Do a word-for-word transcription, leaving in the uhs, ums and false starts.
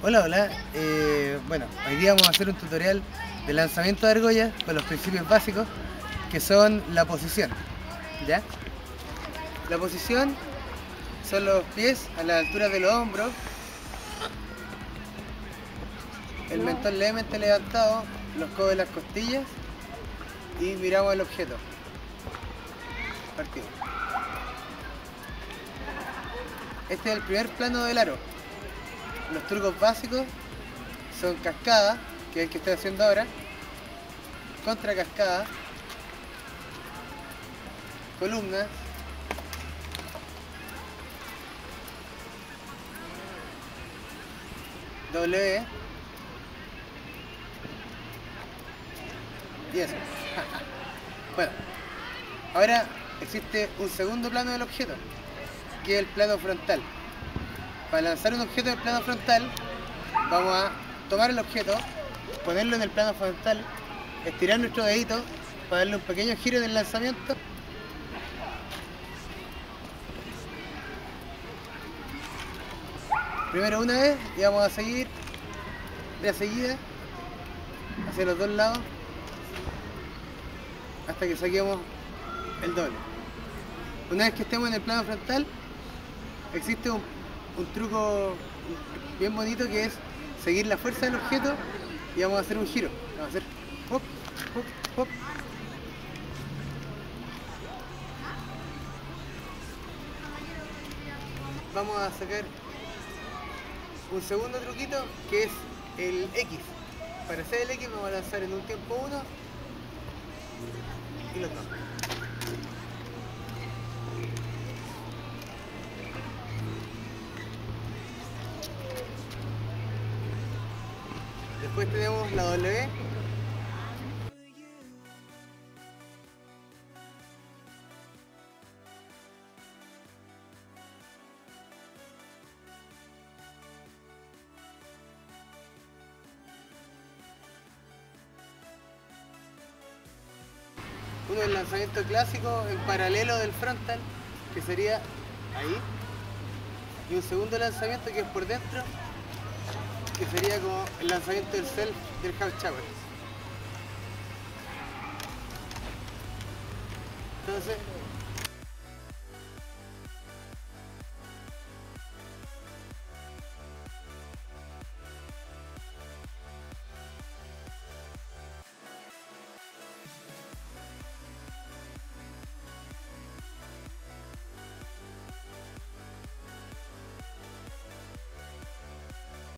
Hola, hola. Eh, bueno, hoy día vamos a hacer un tutorial de lanzamiento de argollas con los principios básicos, que son la posición. ¿Ya? La posición son los pies a la altura de los hombros, el mentón levemente levantado, los codos de las costillas y miramos el objeto. Partimos. Este es el primer plano del aro. Los trucos básicos son cascada, que es el que estoy haciendo ahora, contra cascada, columnas, W y eso. Bueno, ahora existe un segundo plano del objeto, que es el plano frontal. Para lanzar un objeto en el plano frontal, vamos a tomar el objeto, ponerlo en el plano frontal, estirar nuestro dedito para darle un pequeño giro en el lanzamiento. Primero una vez y vamos a seguir de seguida hacia los dos lados hasta que saquemos el doble. Una vez que estemos en el plano frontal, existe un, un truco bien bonito que es seguir la fuerza del objeto y vamos a hacer un giro. Vamos a hacer hop, hop, hop. Vamos a sacar un segundo truquito que es el X. Para hacer el X vamos a lanzar en un tiempo uno y los dos. Después tenemos la W. Uno del lanzamiento clásico en paralelo del frontal, que sería ahí. Y un segundo lanzamiento que es por dentro, que sería como el lanzamiento del self del half chopper. Entonces